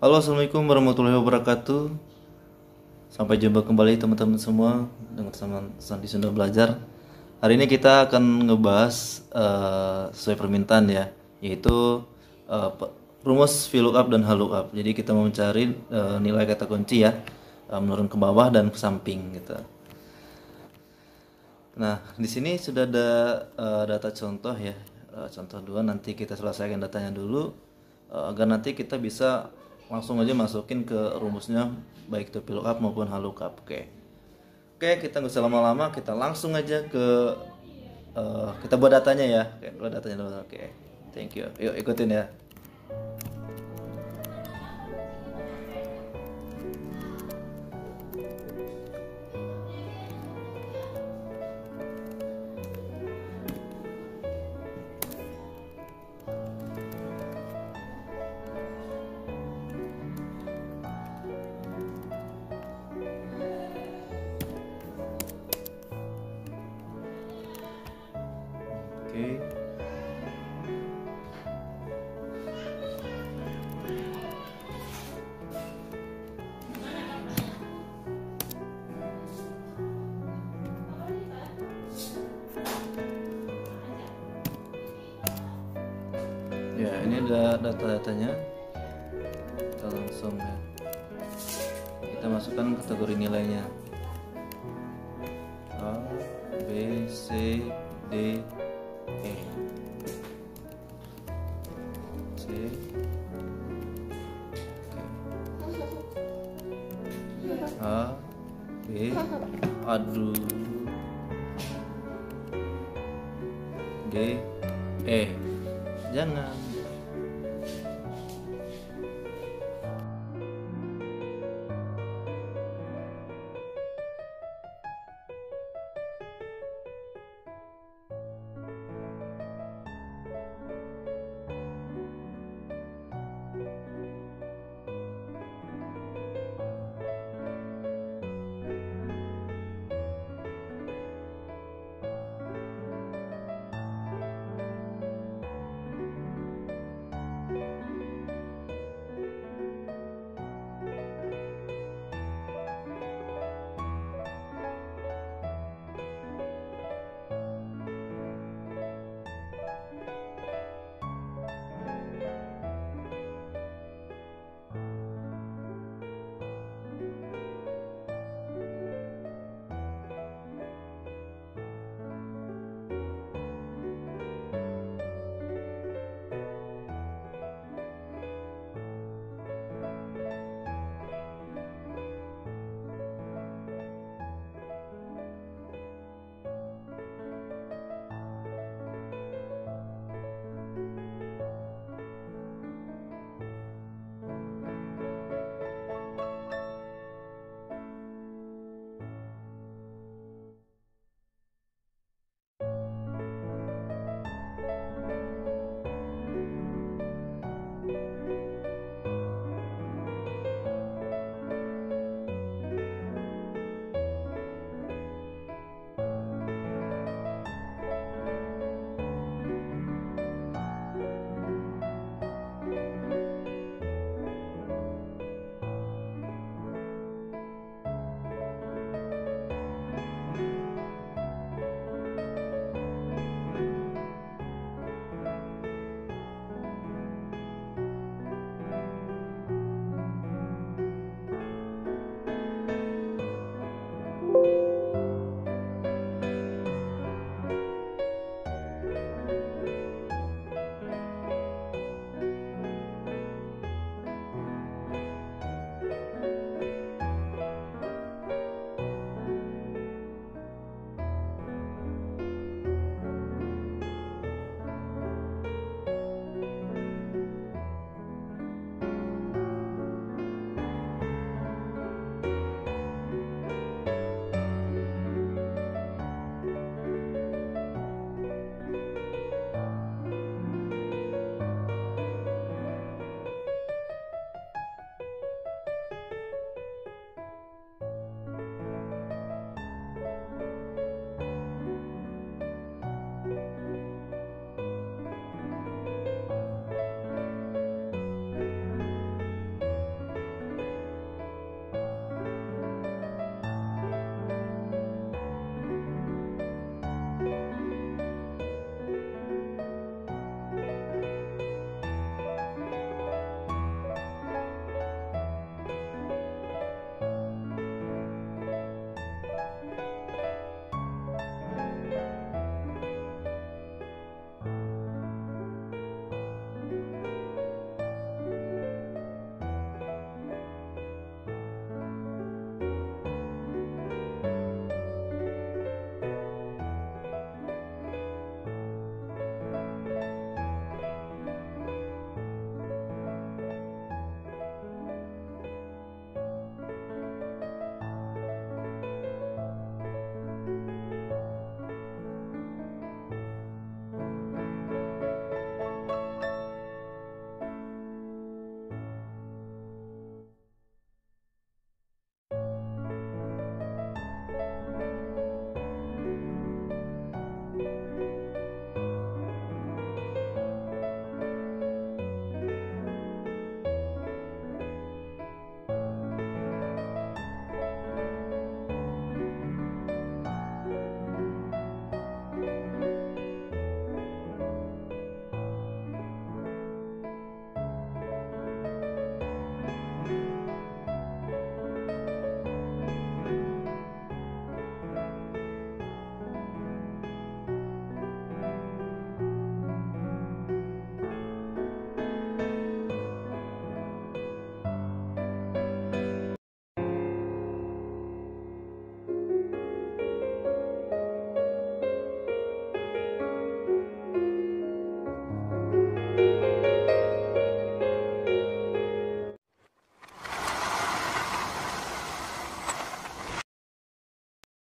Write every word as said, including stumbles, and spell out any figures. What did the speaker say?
Halo, assalamualaikum warahmatullahi wabarakatuh. Sampai jumpa kembali teman-teman semua dengan teman Sandi Sunda Belajar. Hari ini kita akan ngebahas eh, sesuai permintaan ya, yaitu eh, pe- rumus VLOOKUP dan HLOOKUP. Jadi kita mau mencari eh, nilai kata kunci ya, eh, menurun ke bawah dan ke samping gitu. Nah, di sini sudah ada eh, data contoh ya. Eh, contoh dua, nanti kita selesaikan datanya dulu eh, agar nanti kita bisa langsung aja masukin ke rumusnya baik itu VLOOKUP maupun HLOOKUP. Oke. Oke, kita nggak usah lama-lama, kita langsung aja ke eh, kita buat datanya ya. Oke, buat datanya dulu. Oke. Thank you. Yuk ikutin ya. Oke. Ya, ini ada data-datanya. Kita langsung ya. Kita masukkan kategori nilainya. A, B, C, D, E. C. A, B, aduh, D, E. Jangan